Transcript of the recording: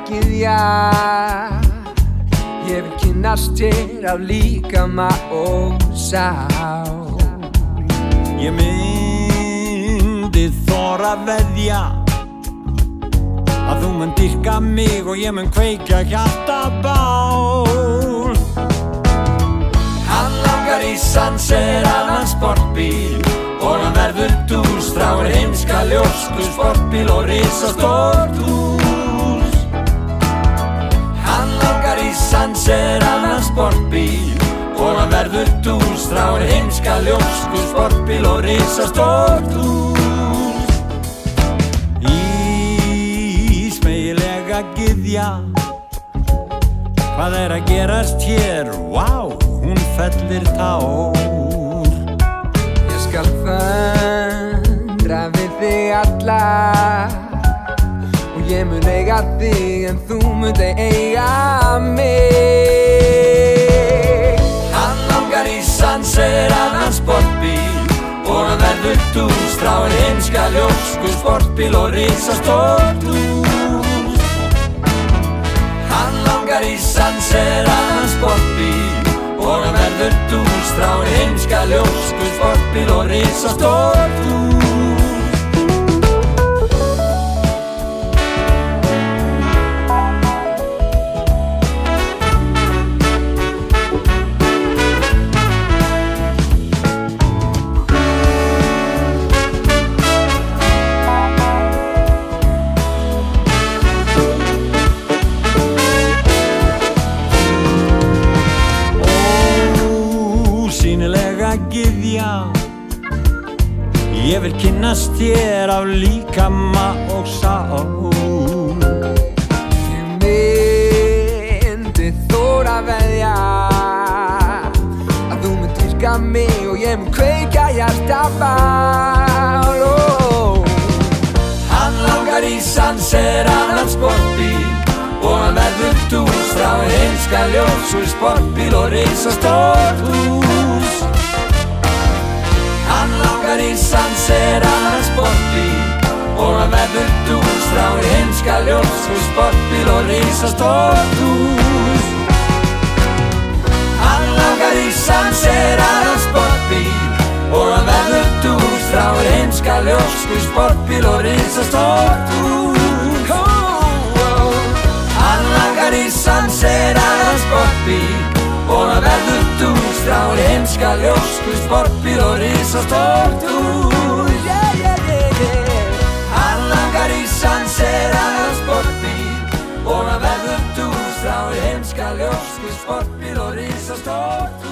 gyðja. Ég vil kynnast þér af líkama og sál. Ég myndi þora veðja að þú mun dýrka mig og ég mun kveikja hjartabál. Hann langar í Sandseraðan sportbíl og hann verður dús, þráir heimska ljósku sportbíl og risastórt hús. Hann langar í Sandseraðan sportbíl og hann verður dús, þráir heimska ljósku sportbíl og risastórt hús. Ísmegilega gyðja, hvað að gerast hér? Vá, hún fellir tár. Ég skal föndra við þig alla og ég mun eiga þig en þú munt eiga mig. Hann langar í Sandseraðan sportbíl og hann verður dús, þráir heimska ljósku sportbíl og risastórt hús. Hann langar í Sandseraðan sportbíl og hann verður dús, þráir heimska ljósku sportbíl og risastórt hús. Gyðja, ég vil kynnast þér af líkama og sál. Ég myndi þora veðja að þú mun dýrka mig og ég mun kveikja hjartabál. Hann langar í Sandseraðan sportbíl og hann verður dús, þráir heimska ljósku sportbíl og risastórt hús. Hann langar í Sandseraðan sportbíl og hann verður dús, þráir heimska ljósku sportbíl og risastórt hús. Hann langar í Sandseraðan sportbíl og hann verður dús, þráir heimska ljósku sportbíl og risastórt hús. Hann langar í Sandseraðan sportbíl og hann verður dús, þráir heimska ljósku sportbíl og risastórt hús. Hann langar í Sandseraðan sportbíl og hann verður dús, þráir heimska ljósku sportbíl og risastórt hús.